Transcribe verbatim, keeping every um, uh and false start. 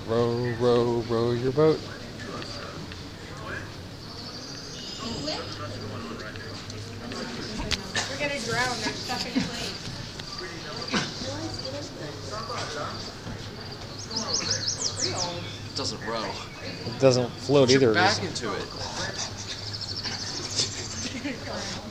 Row, row, row your boat. We're gonna drown. There's stuff in your lane. It doesn't row. It doesn't float Put your either. back into it.